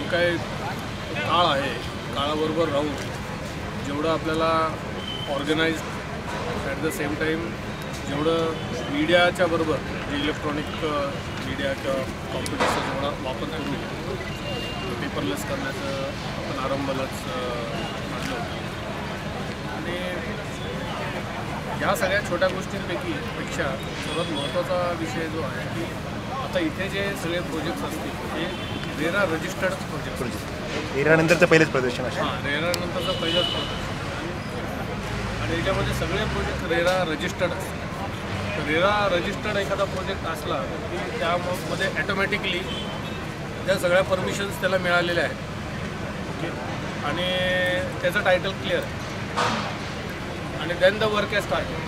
काय काळ आहे, काळाबरोबर राहून जेवढं आपल्याला organise at the same time जेवढं मीडियाच्या बरोबर जे इलेक्ट्रॉनिक मीडिया किंवा कॉम्प्युटरचा जेवढा वापर करून पेपरलेस करण्याचं आपण आरंभालाच मानलं होतं. आणि या सगळ्या छोट्या गोष्टींपेक्षा सर्वात महत्त्वाचा विषय जो आहे की आता इथे जे सगळे प्रोजेक्ट्स असतील ते रेरा रजिस्टर्ड प्रोजेक्ट, रेरानंतरचं पहिलेच प्रदर्शन आहे. हां, रेरानंतरचं पहिलंच प्रोजेक्ट आणि याच्यामध्ये सगळे प्रोजेक्ट रेरा रजिस्टर्ड असतात. तर रेरा रजिस्टर्ड एखादा प्रोजेक्ट असला की त्यामध्ये ॲटोमॅटिकली त्या सगळ्या परमिशन्स त्याला मिळालेल्या आहेत. ओके, आणि त्याचं टायटल क्लिअर आहे आणि then the work has started.